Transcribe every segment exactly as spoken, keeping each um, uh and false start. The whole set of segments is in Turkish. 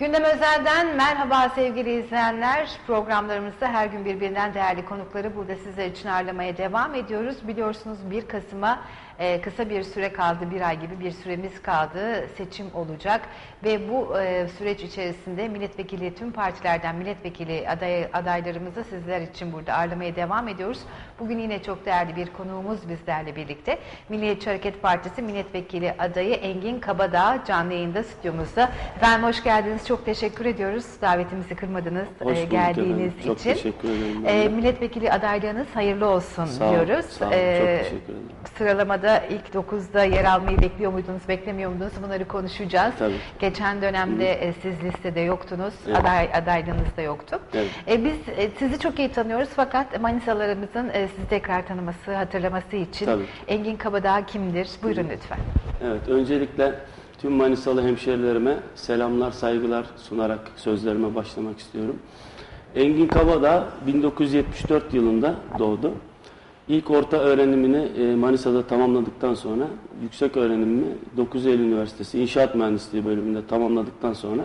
Gündem Özel'den merhaba sevgili izleyenler. Programlarımızda her gün birbirinden değerli konukları burada sizler için ağırlamaya devam ediyoruz. Biliyorsunuz bir Kasım'a e, kısa bir süre kaldı, bir ay gibi bir süremiz kaldı. Seçim olacak ve bu e, süreç içerisinde milletvekili, tüm partilerden milletvekili aday, adaylarımızı sizler için burada ağırlamaya devam ediyoruz. Bugün yine çok değerli bir konuğumuz bizlerle birlikte. Milliyetçi Hareket Partisi milletvekili adayı Engin Kabadağ canlı yayında stüdyomuzda. Efendim hoş geldiniz. Çok teşekkür ediyoruz. Davetimizi kırmadınız e, geldiğiniz efendim. Çok için. teşekkür ederim. E, milletvekili adaylığınız hayırlı olsun sağ diyoruz. Sağ olun. E, çok teşekkür ederim. Sıralamada ilk dokuzda yer almayı bekliyor muydunuz, beklemiyor muydunuz? Bunları konuşacağız. Tabii. Geçen dönemde e, siz listede yoktunuz. Evet. Aday adaylığınız da yoktu. Evet. E, biz e, sizi çok iyi tanıyoruz fakat Manisalarımızın e, sizi tekrar tanıması, hatırlaması için Tabii. Engin Kabadağ kimdir? Buyurun lütfen. Evet, öncelikle tüm Manisalı hemşerilerime selamlar, saygılar sunarak sözlerime başlamak istiyorum. Engin Kabadağ bin dokuz yüz yetmiş dört yılında doğdu. İlk orta öğrenimini Manisa'da tamamladıktan sonra yüksek öğrenimimi dokuz Eylül Üniversitesi İnşaat Mühendisliği bölümünde tamamladıktan sonra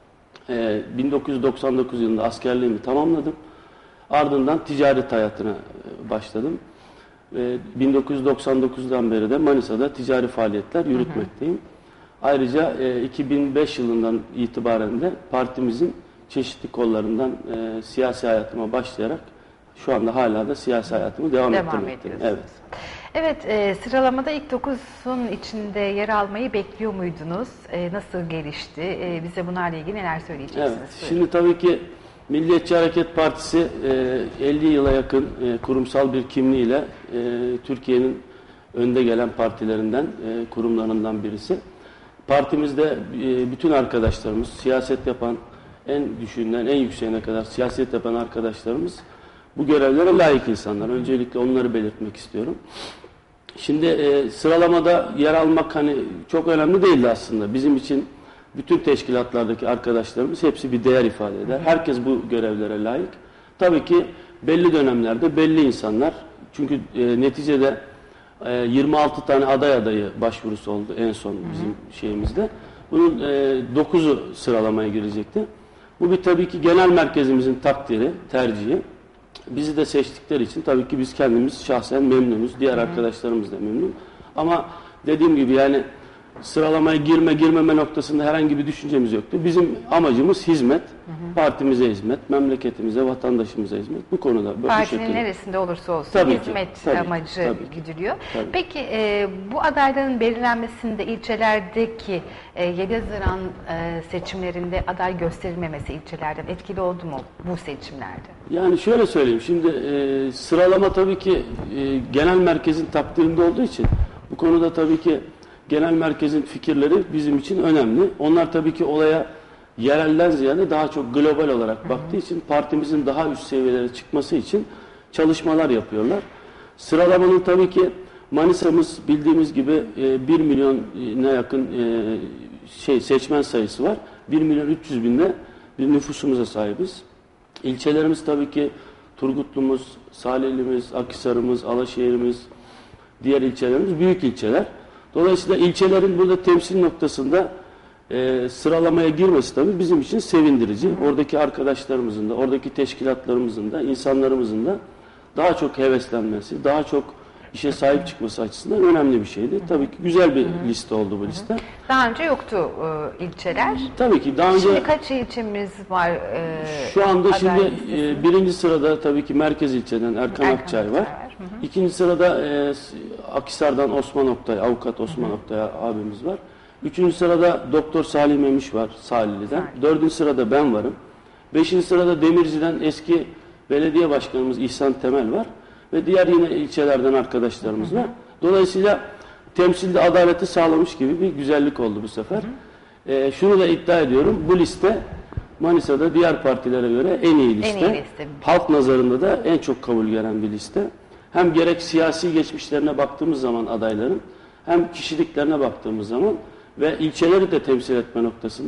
bin dokuz yüz doksan dokuz yılında askerliğimi tamamladım. Ardından ticaret hayatına başladım. bin dokuz yüz doksan dokuzdan beri de Manisa'da ticari faaliyetler yürütmekteyim. Hı hı. Ayrıca iki bin beş yılından itibaren de partimizin çeşitli kollarından e, siyasi hayatıma başlayarak şu anda hala da siyasi hayatımı devam, devam ettirmekteyim. Evet. Evet, e, sıralamada ilk dokuzun içinde yer almayı bekliyor muydunuz? E, nasıl gelişti? E, bize bunlarla ilgili neler söyleyeceksiniz? Evet. Şimdi tabii ki Milliyetçi Hareket Partisi e, elli yıla yakın e, kurumsal bir kimliğiyle e, Türkiye'nin önde gelen partilerinden, e, kurumlarından birisi. Partimizde e, bütün arkadaşlarımız, siyaset yapan, en düşüğünden en yükseğine kadar siyaset yapan arkadaşlarımız bu görevlere layık insanlar. Öncelikle onları belirtmek istiyorum. Şimdi e, sıralamada yer almak hani çok önemli değildi aslında. Bizim için bütün teşkilatlardaki arkadaşlarımız hepsi bir değer ifade eder. Herkes bu görevlere layık. Tabii ki belli dönemlerde belli insanlar. Çünkü e, neticede e, yirmi altı tane aday adayı başvurusu oldu en son bizim hı hı. şeyimizde. Bunun e, dokuzu sıralamaya girecekti. Bu bir tabii ki genel merkezimizin takdiri, tercihi. Bizi de seçtikleri için tabii ki biz kendimiz şahsen memnunuz. Diğer Hı. arkadaşlarımız da memnun. Ama dediğim gibi yani sıralamaya girme girmeme noktasında herhangi bir düşüncemiz yoktu. Bizim amacımız hizmet. Hı hı. Partimize hizmet, memleketimize, vatandaşımıza hizmet. Bu konuda bu Partinin şekilde. neresinde olursa olsun tabii hizmet ki, tabii amacı ki, tabii güdülüyor. Tabii. Peki e, bu adayların belirlenmesinde ilçelerdeki e, yedi Haziran e, seçimlerinde aday gösterilmemesi ilçelerden etkili oldu mu bu seçimlerde? Yani şöyle söyleyeyim. Şimdi e, sıralama tabii ki e, genel merkezin takdirinde olduğu için bu konuda tabii ki genel merkezin fikirleri bizim için önemli. Onlar tabii ki olaya yerelden ziyade daha çok global olarak Hı-hı. baktığı için partimizin daha üst seviyelere çıkması için çalışmalar yapıyorlar. Sıralamanın tabii ki Manisa'mız bildiğimiz gibi bir milyona yakın şey seçmen sayısı var. bir milyon üç yüz binde bir nüfusumuza sahibiz. İlçelerimiz tabii ki Turgutlu'muz, Salihli'miz, Akhisar'ımız, Alaşehir'imiz, diğer ilçelerimiz büyük ilçeler. Dolayısıyla ilçelerin burada temsil noktasında e, sıralamaya girmesi tabii bizim için sevindirici. Oradaki arkadaşlarımızın da, oradaki teşkilatlarımızın da, insanlarımızın da daha çok heveslenmesi, daha çok işe sahip çıkması açısından önemli bir şeydi. Tabii ki güzel bir liste oldu bu liste. Daha önce yoktu e, ilçeler. Tabii ki daha önce. Şimdi kaç ilçemiz var? E, şu anda şimdi e, birinci sırada tabii ki merkez ilçeden Erkan, Erkan Akçay var. var. Hı hı. İkinci sırada e, Akhisar'dan Osman Oktay, avukat Osman hı hı. Oktay abimiz var. Üçüncü sırada Doktor Salih Memiş var Salihli'den. Salih. Dördüncü sırada ben varım. Beşinci sırada Demirci'den eski belediye başkanımız İhsan Temel var. Ve diğer yine ilçelerden arkadaşlarımız hı hı. var. Dolayısıyla temsilde adaleti sağlamış gibi bir güzellik oldu bu sefer. Hı hı. E, şunu da iddia ediyorum. Bu liste Manisa'da diğer partilere göre en iyi liste. En iyi liste. Halk nazarında da en çok kabul gören bir liste. Hem gerek siyasi geçmişlerine baktığımız zaman adayların hem kişiliklerine baktığımız zaman ve ilçeleri de temsil etme noktasında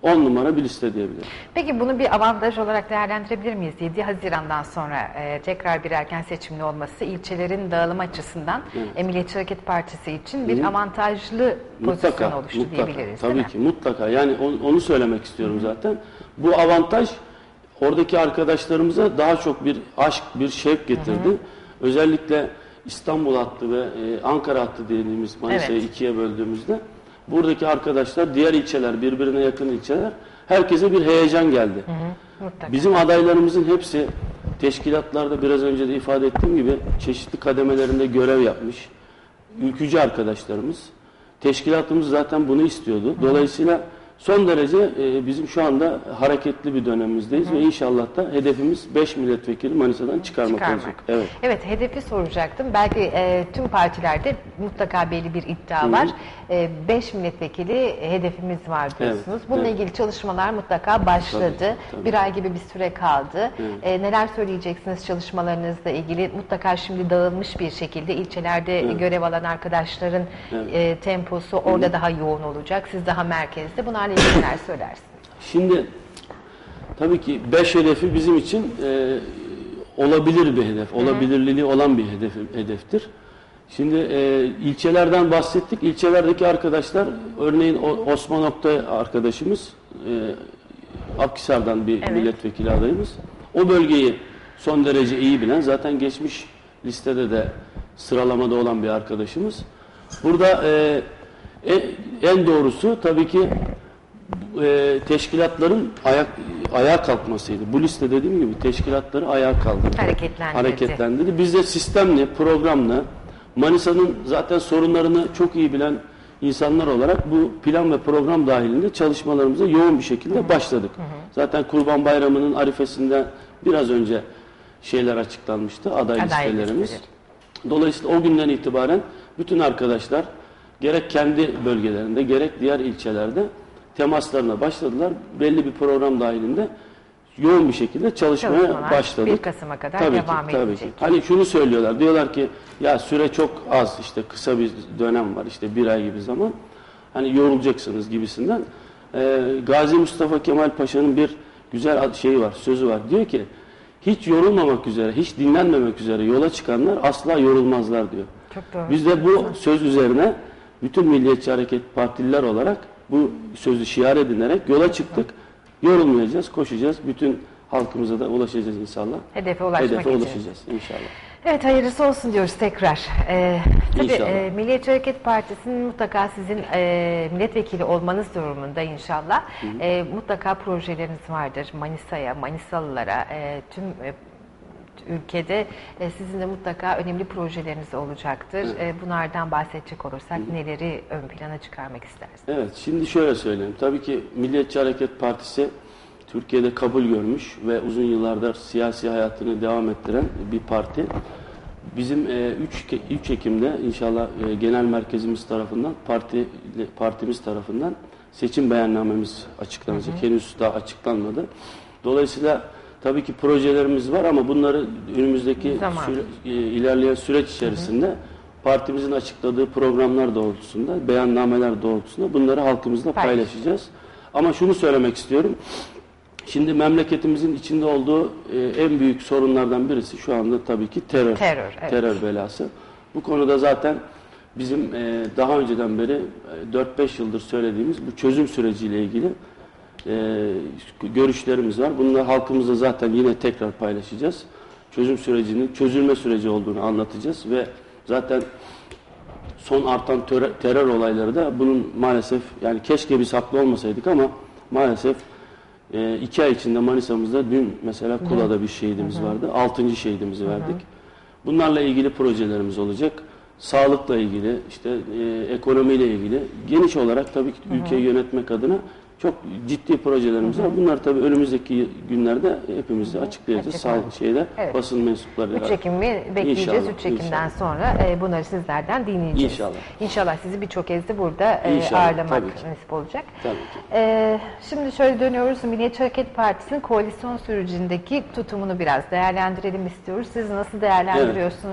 on numara bir liste diyebilirim. Peki bunu bir avantaj olarak değerlendirebilir miyiz? yedi Haziran'dan sonra e, tekrar bir erken seçimin olması ilçelerin dağılımı açısından evet. e, Milliyetçi Hareket Partisi için bir Hı. avantajlı pozisyon mutlaka, oluştu mutlaka, diyebiliriz. Tabii ki mutlaka. Yani onu, onu söylemek istiyorum Hı. zaten. Bu avantaj oradaki arkadaşlarımıza daha çok bir aşk, bir şevk getirdi. Hı hı. Özellikle İstanbul hattı ve e, Ankara hattı dediğimiz Manisa'yı evet. ikiye böldüğümüzde buradaki arkadaşlar, diğer ilçeler, birbirine yakın ilçeler, herkese bir heyecan geldi. Hı hı. Bizim adaylarımızın hepsi teşkilatlarda biraz önce de ifade ettiğim gibi çeşitli kademelerinde görev yapmış. Ülkücü arkadaşlarımız. Teşkilatımız zaten bunu istiyordu. Dolayısıyla son derece e, bizim şu anda hareketli bir dönemimizdeyiz hı hı. ve inşallah da hedefimiz beş milletvekili Manisa'dan çıkarmak, çıkarmak. olacak. Evet. Evet, hedefi soracaktım. Belki e, tüm partilerde mutlaka belli bir iddia hı hı. var. beş milletvekili hedefimiz var diyorsunuz. Evet, Bununla evet. ilgili çalışmalar mutlaka başladı. Tabii, tabii. Bir ay gibi bir süre kaldı. Evet. E, neler söyleyeceksiniz çalışmalarınızla ilgili? Mutlaka şimdi dağılmış bir şekilde ilçelerde evet. görev alan arkadaşların evet. e, temposu orada hı. daha yoğun olacak. Siz daha merkezde. Bunlarla ilgili neler söylersiniz? Şimdi tabii ki beş hedefi bizim için e, olabilir bir hedef. Olabilirliliği olan bir hedef, hedeftir. Şimdi e, ilçelerden bahsettik. İlçelerdeki arkadaşlar, örneğin Osman Oktay arkadaşımız, e, Akhisar'dan bir evet. milletvekili adayımız. O bölgeyi son derece iyi bilen, zaten geçmiş listede de sıralamada olan bir arkadaşımız. Burada e, en doğrusu tabii ki e, teşkilatların ayak, ayağa kalkmasıydı. Bu liste dediğim gibi teşkilatları ayağa kaldırdı. Hareketlendirdi. Hareketlendirdi. Biz de sistemli, programlı, Manisa'nın zaten sorunlarını çok iyi bilen insanlar olarak bu plan ve program dahilinde çalışmalarımıza yoğun bir şekilde hı hı. başladık. Hı hı. Zaten Kurban Bayramı'nın arifesinde biraz önce şeyler açıklanmıştı, aday, aday listelerimiz. Listeleri. Dolayısıyla o günden itibaren bütün arkadaşlar gerek kendi bölgelerinde gerek diğer ilçelerde temaslarına başladılar. Belli bir program dahilinde yoğun bir şekilde çalışmaya başladık. bir Kasım'a kadar tabii devam ki, edecek. Tabii ki. Hani şunu söylüyorlar, diyorlar ki ya süre çok az, işte kısa bir dönem var, işte bir ay gibi zaman. Hani yorulacaksınız gibisinden. Ee, Gazi Mustafa Kemal Paşa'nın bir güzel şeyi var, sözü var. Diyor ki hiç yorulmamak üzere, hiç dinlenmemek üzere yola çıkanlar asla yorulmazlar diyor. Çok doğru. Biz de bu söz üzerine bütün Milliyetçi Hareket Partililer olarak bu sözü şiar edinerek yola çıktık. Yorulmayacağız, koşacağız. Bütün halkımıza da ulaşacağız inşallah. Hedefe ulaşmak Hedefe için. ulaşacağız inşallah. Evet, hayırlısı olsun diyoruz tekrar. Ee, tabii İnşallah. e, Milliyetçi Hareket Partisi'nin mutlaka sizin e, milletvekili olmanız durumunda inşallah. E, mutlaka projeleriniz vardır. Manisa'ya, Manisalılara, e, tüm e, ülkede e, sizin de mutlaka önemli projeleriniz olacaktır. Evet. E, bunlardan bahsedecek olursak Hı. neleri ön plana çıkarmak istersiniz? Evet, şimdi şöyle söyleyeyim. Tabii ki Milliyetçi Hareket Partisi Türkiye'de kabul görmüş ve uzun yıllardır siyasi hayatını devam ettiren bir parti. Bizim üç Ekim'de inşallah e, genel merkezimiz tarafından, parti partimiz tarafından seçim beyannamemiz açıklanacak. Hı hı. Henüz daha açıklanmadı. Dolayısıyla tabii ki projelerimiz var ama bunları önümüzdeki süre, e, ilerleyen süreç içerisinde hı hı. partimizin açıkladığı programlar doğrultusunda, beyannameler doğrultusunda bunları halkımızla paylaşacağız. Ama şunu söylemek istiyorum. Şimdi memleketimizin içinde olduğu e, en büyük sorunlardan birisi şu anda tabii ki terör. Terör, evet. Terör belası. Bu konuda zaten bizim e, daha önceden beri e, dört beş yıldır söylediğimiz bu çözüm süreciyle ilgili e, görüşlerimiz var. Bunları halkımızla zaten yine tekrar paylaşacağız. Çözüm sürecinin çözülme süreci olduğunu anlatacağız ve zaten son artan terör, terör olayları da bunun maalesef, yani keşke biz haklı olmasaydık ama maalesef E, iki ay içinde Manisa'mızda dün mesela Kula'da bir şehidimiz hı hı. vardı. Altıncı şehidimizi hı hı. verdik. Bunlarla ilgili projelerimiz olacak. Sağlıkla ilgili, işte e, ekonomiyle ilgili, geniş olarak tabii ki hı hı. ülkeyi yönetmek adına çok ciddi projelerimiz hı hı. var. Bunlar tabii önümüzdeki günlerde hepimiz de açıklayacağız. Sağlık şeyler, evet. basın mensupları. üç Ekim'i bekleyeceğiz. üç Ekim'den inşallah. sonra e, bunları sizlerden dinleyeceğiz. İnşallah. İnşallah sizi birçok kez de burada e, ağırlamak nasip olacak. Tabii ki. E, şimdi şöyle dönüyoruz. Milliyetçi Hareket Partisi'nin koalisyon sürecindeki tutumunu biraz değerlendirelim istiyoruz. Siz nasıl değerlendiriyorsunuz? Evet.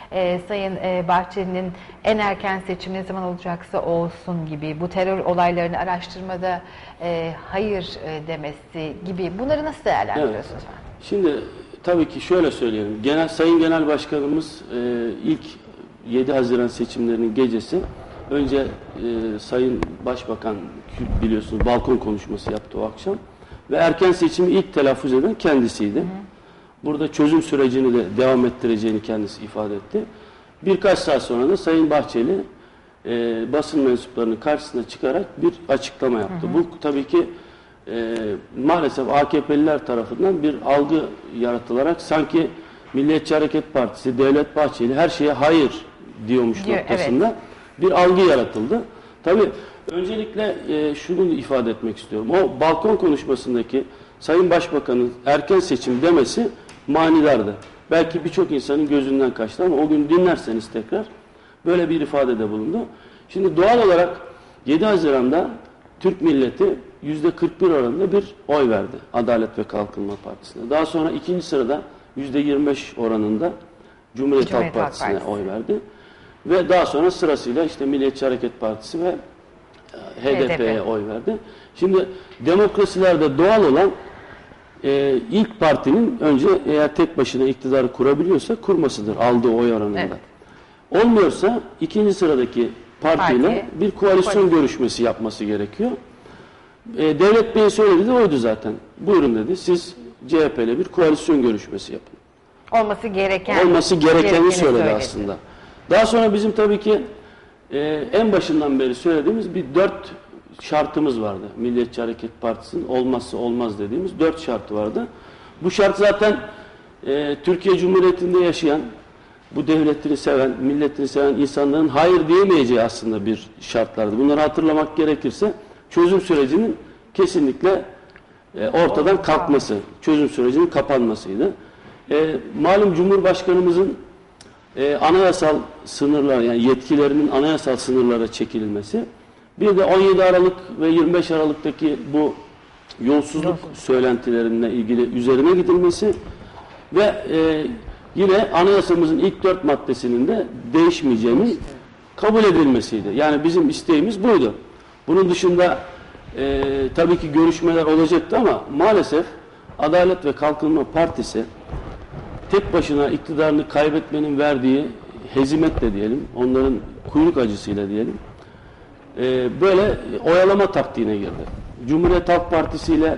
e, Sayın e, Bahçeli'nin en erken seçim ne zaman olacaksa olsun gibi, bu terör olaylarını araştırmada e, hayır e, demesi gibi, bunları nasıl değerlendiriyorsunuz? Evet. Şimdi tabii ki şöyle söyleyelim. Genel Sayın Genel Başkanımız e, ilk yedi Haziran seçimlerinin gecesi önce e, Sayın Başbakan biliyorsunuz balkon konuşması yaptı o akşam ve erken seçimi ilk telaffuz eden kendisiydi. Hı hı. Burada çözüm sürecini de devam ettireceğini kendisi ifade etti. Birkaç saat sonra da Sayın Bahçeli e, basın mensuplarının karşısına çıkarak bir açıklama yaptı. Hı hı. Bu tabii ki e, maalesef A K P'liler tarafından bir algı yaratılarak sanki Milliyetçi Hareket Partisi, Devlet Bahçeli her şeye hayır diyormuş Diyor, noktasında evet. bir algı yaratıldı. Tabii öncelikle e, şunu ifade etmek istiyorum. O balkon konuşmasındaki Sayın Başbakan'ın erken seçim demesi manidardı. Belki birçok insanın gözünden kaçtı ama o gün dinlerseniz tekrar böyle bir ifadede bulundu. Şimdi doğal olarak yedi Haziran'da Türk milleti yüzde kırk bir oranında bir oy verdi Adalet ve Kalkınma Partisi'ne. Daha sonra ikinci sırada yüzde yirmi beş oranında Cumhuriyet, Cumhuriyet Halk Partisi'ne Partisi. oy verdi. Ve daha sonra sırasıyla işte Milliyetçi Hareket Partisi ve H D P'ye oy verdi. Şimdi demokrasilerde doğal olan e, ilk partinin önce eğer tek başına iktidarı kurabiliyorsa kurmasıdır aldığı oy oranında. Evet. Olmuyorsa ikinci sıradaki partiyle Parti. bir koalisyon, koalisyon görüşmesi yapması gerekiyor. E, Devlet Bey'in söylediği de oydu zaten. Buyurun dedi. Siz C H P'yle bir koalisyon görüşmesi yapın. Olması gereken. Olması gerekeni söyledi, söyledi aslında. Daha sonra bizim tabii ki e, en başından beri söylediğimiz bir dört şartımız vardı. Milliyetçi Hareket Partisi'nin olmazsa olmaz dediğimiz dört şartı vardı. Bu şart zaten e, Türkiye Cumhuriyeti'nde yaşayan, bu devletini seven, milletini seven insanların hayır diyemeyeceği aslında bir şartlardı. Bunları hatırlamak gerekirse çözüm sürecinin kesinlikle e, ortadan kalkması, çözüm sürecinin kapanmasıydı. E, malum Cumhurbaşkanımızın e, anayasal sınırlar, yani yetkilerinin anayasal sınırlara çekilmesi, bir de on yedi Aralık ve yirmi beş Aralık'taki bu yolsuzluk söylentilerine ilgili üzerine gidilmesi ve e, yine anayasamızın ilk dört maddesinin de değişmeyeceğinin kabul edilmesiydi. Yani bizim isteğimiz buydu. Bunun dışında e, tabii ki görüşmeler olacaktı ama maalesef Adalet ve Kalkınma Partisi tek başına iktidarını kaybetmenin verdiği hezimetle diyelim, onların kuyruk acısıyla diyelim, e, böyle oyalama taktiğine girdi. Cumhuriyet Halk Partisi ile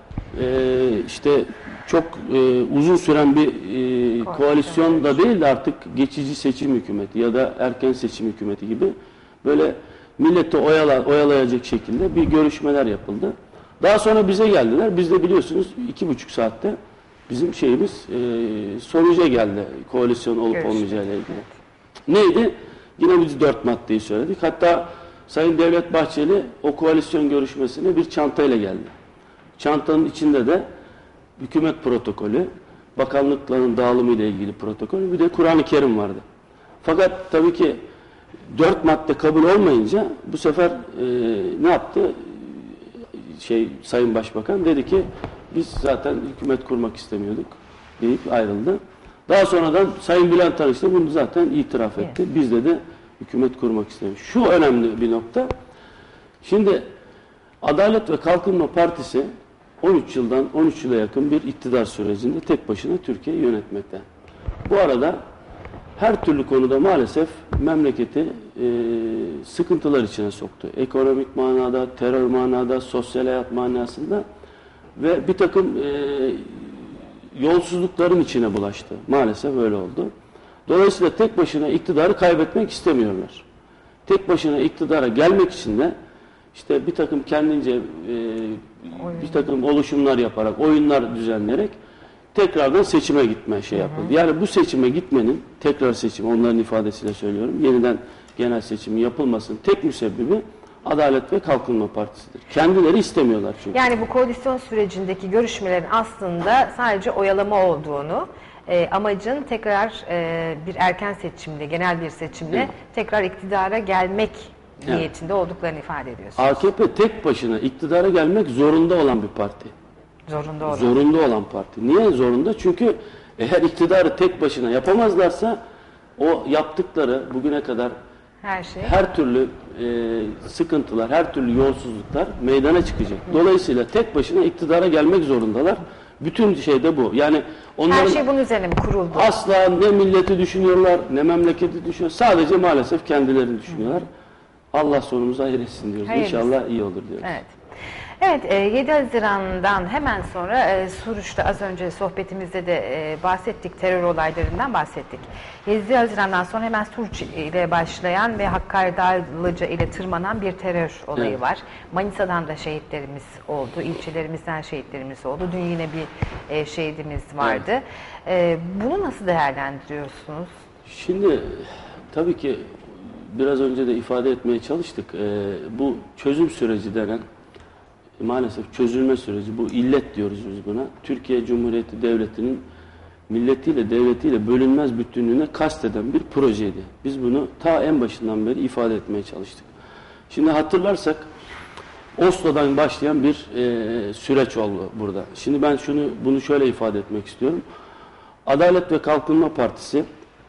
e, işte çok e, uzun süren bir e, koalisyon da değil de artık geçici seçim hükümeti ya da erken seçim hükümeti gibi böyle milleti oyala, oyalayacak şekilde bir görüşmeler yapıldı. Daha sonra bize geldiler. Biz de biliyorsunuz iki buçuk saatte bizim şeyimiz e, sonuca geldi koalisyon olup Görüşmek. olmayacağıyla ilgili. Neydi? Yine biz dört maddeyi söyledik. Hatta Sayın Devlet Bahçeli o koalisyon görüşmesine bir çantayla geldi. Çantanın içinde de hükümet protokolü, bakanlıkların dağılımı ile ilgili protokolü, bir de Kur'an-ı Kerim vardı. Fakat tabii ki dört madde kabul olmayınca bu sefer e, ne yaptı? Şey Sayın Başbakan dedi ki biz zaten hükümet kurmak istemiyorduk deyip ayrıldı. Daha sonradan Sayın Bülent Arınç da bunu zaten itiraf etti. Evet. Biz de de hükümet kurmak istemiyoruz. Şu önemli bir nokta. Şimdi Adalet ve Kalkınma Partisi on üç yıldan on üç yıla yakın bir iktidar sürecinde tek başına Türkiye'yi yönetmekte. Bu arada her türlü konuda maalesef memleketi e, sıkıntılar içine soktu. Ekonomik manada, terör manada, sosyal hayat manasında ve bir takım e, yolsuzlukların içine bulaştı. Maalesef öyle oldu. Dolayısıyla tek başına iktidarı kaybetmek istemiyorlar. Tek başına iktidara gelmek için de işte bir takım kendince e, bir takım oluşumlar yaparak, oyunlar düzenleyerek tekrardan seçime gitme şey yapıldı. Hı hı. Yani bu seçime gitmenin, tekrar seçim, onların ifadesiyle söylüyorum, yeniden genel seçimin yapılmasının tek müsebbibi Adalet ve Kalkınma Partisi'dir. Kendileri istemiyorlar çünkü. Yani bu koalisyon sürecindeki görüşmelerin aslında sadece oyalama olduğunu, e, amacın tekrar e, bir erken seçimle, genel bir seçimle evet. tekrar iktidara gelmek evet. niyetinde olduklarını ifade ediyorsunuz. A K P tek başına iktidara gelmek zorunda olan bir parti. Zorunda olan. Zorunda olan parti. Niye zorunda? Çünkü eğer iktidarı tek başına yapamazlarsa o yaptıkları bugüne kadar Her şey. her türlü e, sıkıntılar, her türlü yolsuzluklar meydana çıkacak. Dolayısıyla tek başına iktidara gelmek zorundalar. Bütün şey de bu. Yani onların Her şey bunun üzerine mi kuruldu? asla ne milleti düşünüyorlar, ne memleketi düşünüyor. Sadece maalesef kendilerini düşünüyorlar. Allah sonumuzu hayır etsin diyoruz. Hayırlısı. İnşallah iyi olur diyoruz. Evet. Evet, e, yedi Haziran'dan hemen sonra e, Suruç'ta az önce sohbetimizde de e, bahsettik, terör olaylarından bahsettik. yedi Haziran'dan sonra hemen Suruç ile başlayan ve Hakkari Dağlıca ile tırmanan bir terör olayı Evet. var. Manisa'dan da şehitlerimiz oldu, ilçelerimizden şehitlerimiz oldu. Dün yine bir e, şehidimiz vardı. E, bunu nasıl değerlendiriyorsunuz? Şimdi tabii ki biraz önce de ifade etmeye çalıştık. Ee, bu çözüm süreci denen maalesef çözülme süreci, bu illet diyoruz biz buna. Türkiye Cumhuriyeti Devleti'nin milletiyle, devletiyle bölünmez bütünlüğüne kasteden bir projeydi. Biz bunu ta en başından beri ifade etmeye çalıştık. Şimdi hatırlarsak Oslo'dan başlayan bir e, süreç oldu burada. Şimdi ben şunu bunu şöyle ifade etmek istiyorum. Adalet ve Kalkınma Partisi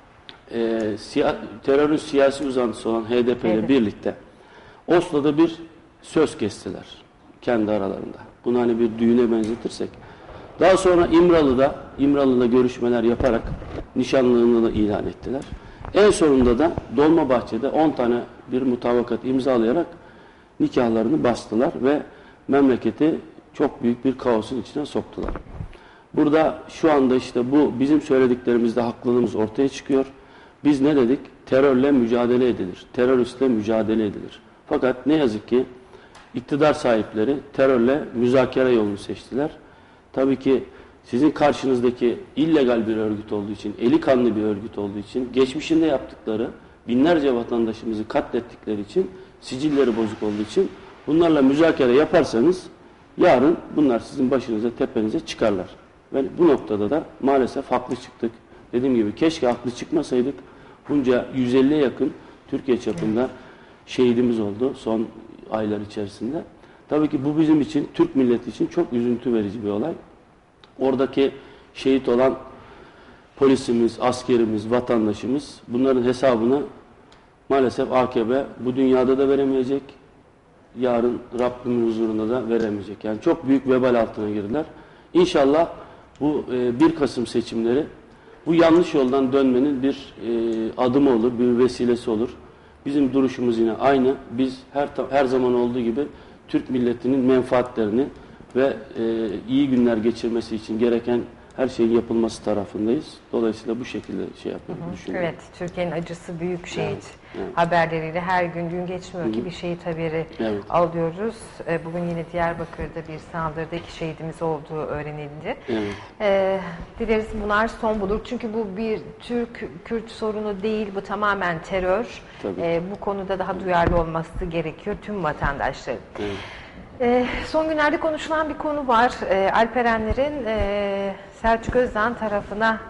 e, siya, terörün siyasi uzantısı olan H D P ile Evet. birlikte Oslo'da bir söz kestiler kendi aralarında. Bunu hani bir düğüne benzetirsek. Daha sonra İmralı'da İmralı'da görüşmeler yaparak nişanlılığını da ilan ettiler. En sonunda da Dolmabahçe'de on tane bir mutabakat imzalayarak nikahlarını bastılar ve memleketi çok büyük bir kaosun içine soktular. Burada şu anda işte bu bizim söylediklerimizde haklılığımız ortaya çıkıyor. Biz ne dedik? Terörle mücadele edilir. Teröristle mücadele edilir. Fakat ne yazık ki iktidar sahipleri terörle müzakere yolunu seçtiler. Tabii ki sizin karşınızdaki illegal bir örgüt olduğu için, eli kanlı bir örgüt olduğu için, geçmişinde yaptıkları binlerce vatandaşımızı katlettikleri için, sicilleri bozuk olduğu için bunlarla müzakere yaparsanız yarın bunlar sizin başınıza, tepenize çıkarlar. Ve bu noktada da maalesef haklı çıktık. Dediğim gibi keşke haklı çıkmasaydık. Bunca yüz elliye yakın Türkiye çapında şehidimiz oldu son aylar içerisinde. Tabii ki bu bizim için, Türk milleti için çok üzüntü verici bir olay. Oradaki şehit olan polisimiz, askerimiz, vatandaşımız bunların hesabını maalesef A K P bu dünyada da veremeyecek, yarın Rabbimin huzurunda da veremeyecek. Yani çok büyük vebal altına girdiler. İnşallah bu bir Kasım seçimleri bu yanlış yoldan dönmenin bir adımı olur, bir vesilesi olur. Bizim duruşumuz yine aynı. Biz her her zaman olduğu gibi Türk milletinin menfaatlerini ve e, iyi günler geçirmesi için gereken her şeyin yapılması tarafındayız. Dolayısıyla bu şekilde şey yapıyoruz, düşünüyorum. Evet, Türkiye'nin acısı büyük şehit Evet, evet. haberleriyle her gün gün geçmiyor Hı-hı. ki bir şehit haberi Evet. alıyoruz. E, Bugün yine Diyarbakır'da bir saldırıda iki şehidimiz olduğu öğrenildi. Evet. E, dileriz bunlar son bulur. Çünkü bu bir Türk-Kürt sorunu değil, bu tamamen terör. Tabii. E, bu konuda daha duyarlı olması gerekiyor tüm vatandaşların. Evet. E, son günlerde konuşulan bir konu var. E, Alperenlerin e, Selçuk Özdağ tarafına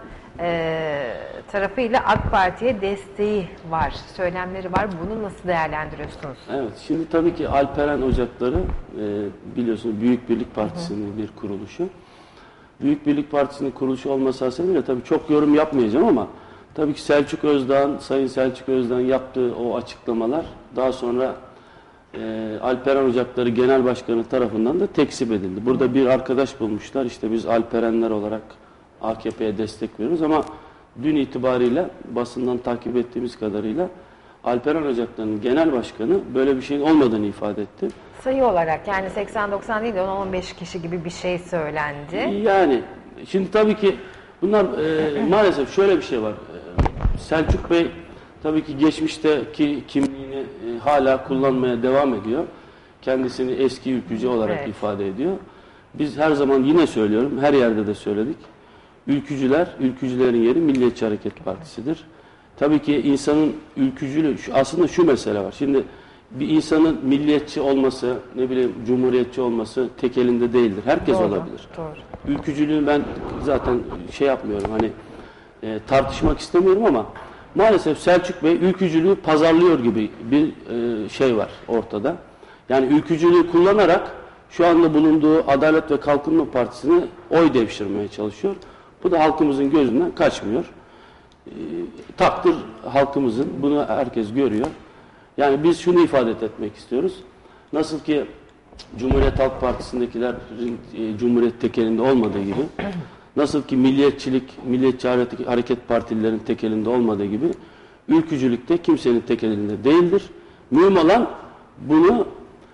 e, tarafıyla AK Parti'ye desteği var, söylemleri var. Bunu nasıl değerlendiriyorsunuz? Evet, şimdi tabii ki Alperen Ocakları e, biliyorsunuz Büyük Birlik Partisi'nin bir kuruluşu. Büyük Birlik Partisi'nin kuruluşu olması hasebiyle tabii çok yorum yapmayacağım ama tabii ki Selçuk Özdağ'ın, Sayın Selçuk Özdağ'ın yaptığı o açıklamalar daha sonra e, Alperen Ocakları Genel Başkanı tarafından da tekzip edildi. Burada bir arkadaş bulmuşlar, işte biz Alperenler olarak A K P'ye destek veriyoruz ama dün itibariyle basından takip ettiğimiz kadarıyla Alperen Ocakları'nın genel başkanı böyle bir şeyin olmadığını ifade etti. Sayı olarak yani seksen doksan değil de on on beş kişi gibi bir şey söylendi. Yani şimdi tabii ki bunlar e, maalesef şöyle bir şey var. E, Selçuk Bey tabii ki geçmişteki kimliğini e, hala kullanmaya devam ediyor. Kendisini eski ülkücü olarak Evet. ifade ediyor. Biz her zaman yine söylüyorum, her yerde de söyledik. Ülkücüler, ülkücülerin yeri Milliyetçi Hareket Partisi'dir. Tabii ki insanın ülkücülüğü, şu, aslında şu mesele var. Şimdi bir insanın milliyetçi olması, ne bileyim cumhuriyetçi olması tek elinde değildir. Herkes Doğru, olabilir. doğru. Ülkücülüğü ben zaten şey yapmıyorum, hani e, tartışmak istemiyorum ama maalesef Selçuk Bey ülkücülüğü pazarlıyor gibi bir e, şey var ortada. Yani ülkücülüğü kullanarak şu anda bulunduğu Adalet ve Kalkınma Partisi'ne oy devşirmeye çalışıyor. Bu da halkımızın gözünden kaçmıyor. e, takdir halkımızın. Bunu herkes görüyor. Yani biz şunu ifade etmek istiyoruz. Nasıl ki Cumhuriyet Halk Partisi'ndekilerin e, Cumhuriyet tekelinde olmadığı gibi, nasıl ki milliyetçilik, Milliyetçi Hareket Partililerin tekelinde olmadığı gibi, ülkücülük de kimsenin tekelinde değildir. Mühim olan bunu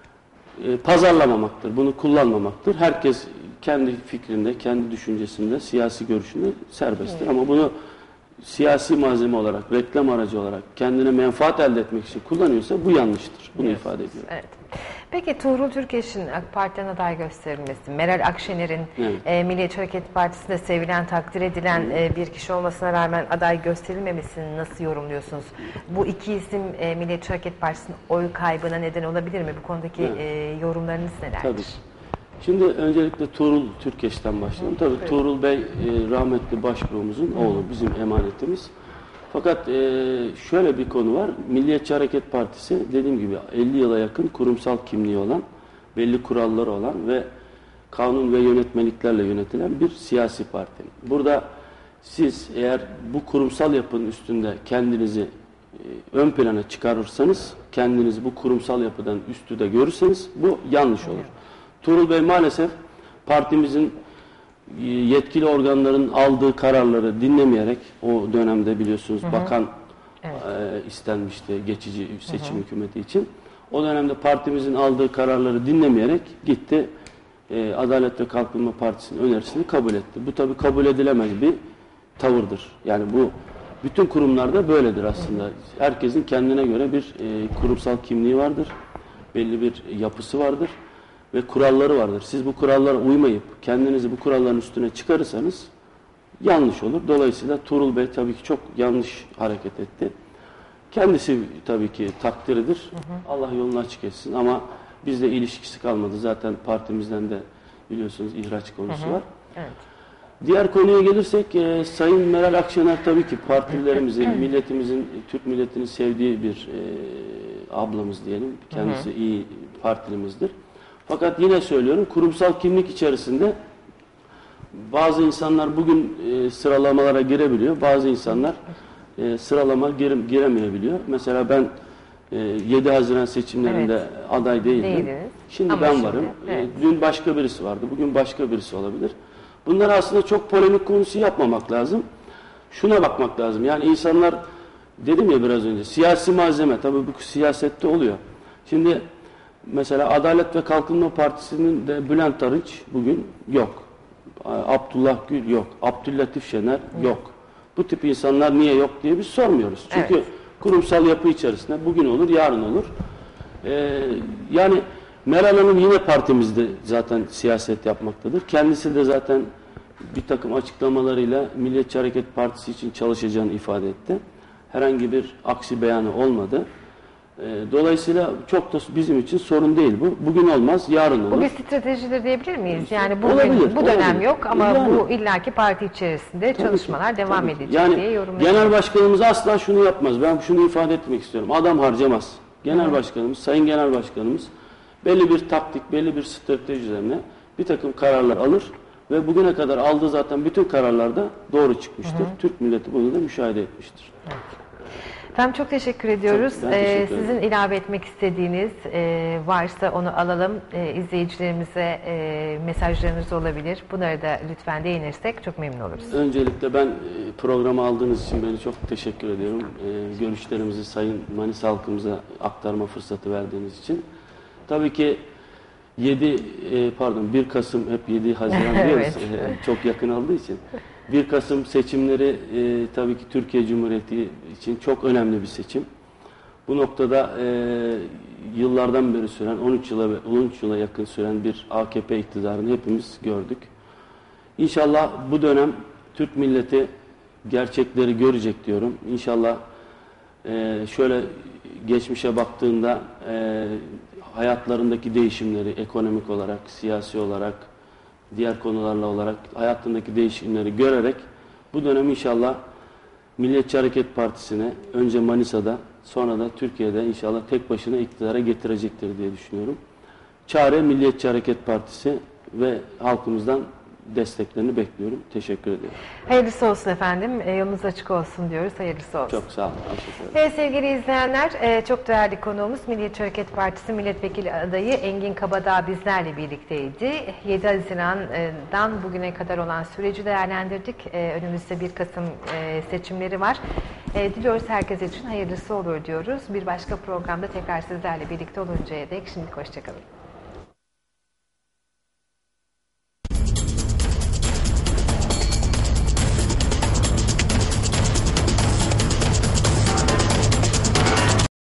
e, pazarlamamaktır, bunu kullanmamaktır. Herkes kendi fikrinde, kendi düşüncesinde, siyasi görüşünde serbesttir. Evet. Ama bunu siyasi malzeme olarak, reklam aracı olarak kendine menfaat elde etmek için kullanıyorsa bu yanlıştır. Bunu evet. ifade ediyorum. Evet. Peki Tuğrul Türkeş'in AK Parti'den aday gösterilmesi, Meral Akşener'in evet. e, Milliyetçi Hareket Partisi'nde sevilen, takdir edilen evet. e, bir kişi olmasına rağmen aday gösterilmemesini nasıl yorumluyorsunuz? Bu iki isim e, Milliyetçi Hareket Partisi'nin oy kaybına neden olabilir mi? Bu konudaki evet. e, yorumlarınız nelerdir? Tabii. Şimdi öncelikle Tuğrul Türkeş'ten başlayalım. Tabii evet. Tuğrul Bey e, rahmetli başbuğumuzun Hı. oğlu, bizim emanetimiz. Fakat e, şöyle bir konu var. Milliyetçi Hareket Partisi dediğim gibi elli yıla yakın kurumsal kimliği olan, belli kuralları olan ve kanun ve yönetmeliklerle yönetilen bir siyasi parti. Burada siz eğer bu kurumsal yapının üstünde kendinizi e, ön plana çıkarırsanız, kendinizi bu kurumsal yapıdan üstüde görürseniz bu yanlış olur. Tuğrul Bey maalesef partimizin yetkili organların aldığı kararları dinlemeyerek, o dönemde biliyorsunuz hı hı. bakan evet. e, istenmişti geçici seçim hı hı. hükümeti için. O dönemde partimizin aldığı kararları dinlemeyerek gitti e, Adalet ve Kalkınma Partisi'nin önerisini kabul etti. Bu tabii kabul edilemez bir tavırdır. Yani bu bütün kurumlarda böyledir aslında. Hı hı. Herkesin kendine göre bir e, kurumsal kimliği vardır. Belli bir yapısı vardır. Ve kuralları vardır. Siz bu kurallara uymayıp kendinizi bu kuralların üstüne çıkarırsanız yanlış olur. Dolayısıyla Tuğrul Bey tabii ki çok yanlış hareket etti. Kendisi tabii ki takdiridir. Hı hı. Allah yolunu açık etsin ama bizle ilişkisi kalmadı. Zaten partimizden de biliyorsunuz ihraç konusu hı hı. var. Evet. Diğer konuya gelirsek e, Sayın Meral Akşener tabii ki partilerimizin, milletimizin, Türk milletinin sevdiği bir e, ablamız diyelim. Kendisi hı hı. iyi partilimizdir. Fakat yine söylüyorum, kurumsal kimlik içerisinde bazı insanlar bugün e, sıralamalara girebiliyor, bazı insanlar e, sıralama gire, giremeyebiliyor. Mesela ben e, yedi Haziran seçimlerinde evet. aday değildim. Değiliz. Şimdi Ama ben şimdi, varım. Evet. E, dün başka birisi vardı, bugün başka birisi olabilir. Bunları aslında çok polemik konusu yapmamak lazım. Şuna bakmak lazım. Yani insanlar, dedim ya biraz önce, siyasi malzeme, tabii bu siyasette oluyor. Şimdi mesela Adalet ve Kalkınma Partisi'nin de Bülent Arınç bugün yok. Abdullah Gül yok. Abdüllatif Şener yok. Bu tip insanlar niye yok diye biz sormuyoruz. Çünkü evet. kurumsal yapı içerisinde bugün olur, yarın olur. Ee, yani Meral Hanım yine partimizde zaten siyaset yapmaktadır. Kendisi de zaten bir takım açıklamalarıyla Milliyetçi Hareket Partisi için çalışacağını ifade etti. Herhangi bir aksi beyanı olmadı. Dolayısıyla çok da bizim için sorun değil bu. Bugün olmaz, yarın olur. Bu bir stratejidir diyebilir miyiz? Yani bugün, olabilir, bu dönem olabilir. Yok ama yani, bu illaki parti içerisinde çalışmalar ki, devam edecek yani, diye yorumluyoruz. Genel başkanımız asla şunu yapmaz. Ben şunu ifade etmek istiyorum. Adam harcamaz. Genel Hı. başkanımız, sayın genel başkanımız belli bir taktik, belli bir strateji üzerine bir takım kararlar alır ve bugüne kadar aldığı zaten bütün kararlarda doğru çıkmıştır. Hı. Türk milleti bunu da müşahede etmiştir. Evet. Efendim çok teşekkür ediyoruz. Çok, teşekkür ee, sizin ilave etmek istediğiniz e, varsa onu alalım. E, izleyicilerimize e, mesajlarınız olabilir. Bunları da lütfen değinirsek çok memnun oluruz. Öncelikle ben e, programı aldığınız için beni çok teşekkür ediyorum. E, görüşlerimizi Sayın Manisa halkımıza aktarma fırsatı verdiğiniz için. Tabii ki yedi e, pardon bir Kasım hep yedi Haziran diyoruz. evet. e, çok yakın olduğu için. bir Kasım seçimleri e, tabii ki Türkiye Cumhuriyeti için çok önemli bir seçim. Bu noktada e, yıllardan beri süren, on üç yıla on üç yıla yakın süren bir A K P iktidarını hepimiz gördük. İnşallah bu dönem Türk milleti gerçekleri görecek diyorum. İnşallah e, şöyle geçmişe baktığında e, hayatlarındaki değişimleri ekonomik olarak, siyasi olarak, diğer konularla olarak hayatındaki değişimleri görerek bu dönem inşallah Milliyetçi Hareket Partisi'ne önce Manisa'da sonra da Türkiye'de inşallah tek başına iktidara getirecektir diye düşünüyorum. Çare Milliyetçi Hareket Partisi ve halkımızdan desteklerini bekliyorum. Teşekkür ederim. Hayırlısı olsun efendim. E, yolunuz açık olsun diyoruz. Hayırlısı olsun. Çok sağ olun. Teşekkür ederim. Evet sevgili izleyenler, e, çok değerli konuğumuz Milliyetçi Hareket Partisi Milletvekili adayı Engin Kabadağ bizlerle birlikteydi. yedi Haziran'dan bugüne kadar olan süreci değerlendirdik. E, önümüzde bir Kasım e, seçimleri var. E, diliyoruz herkes için hayırlısı olur diyoruz. Bir başka programda tekrar sizlerle birlikte oluncaya dek şimdilik hoşçakalın.